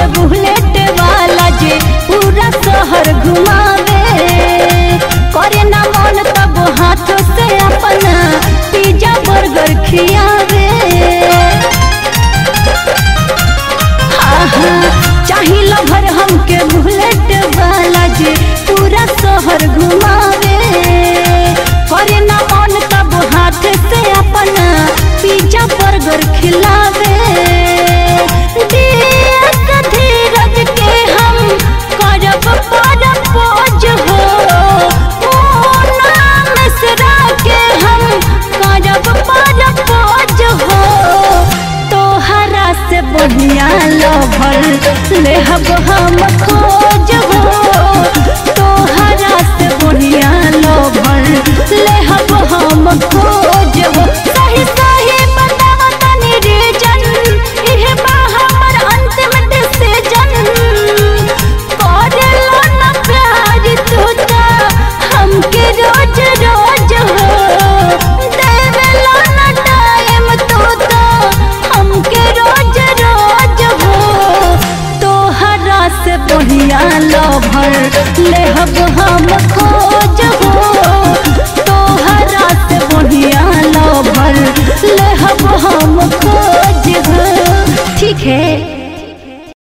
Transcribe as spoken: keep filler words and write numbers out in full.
Bullet वाला जे पूरा शहर घुमावे, करे ना मन तब हाथों से अपना पिज्जा बर्गर खियावे। चाही लभर हमके बुलेट वाला जे पूरा शहर घुमावे, करे ना मन तब हाथ से अपना पिज्जा बर्गर खिलावे। धीरज के हम करब परपोज हो, नाम मिश्रा के हम करब परपोज हो। तोहरा से बढ़िया लभर लेहब हम खोज हो, तोहरा से बढ़िया लभर लेहब हम खोज हो। सही सही बताव तनी रीजन, इहे बा हमर अंतिम डिसीजन। करेला ना प्यार तू ता हमके रोज रोज हो, देवेला ना टाइम तू ता हमके रोज रोज हो। तोहरा से बढ़िया लभर लेहब हम खोज हो, तोहरा से बढ़िया लभर लेहब हम खोज हो। ठीक है।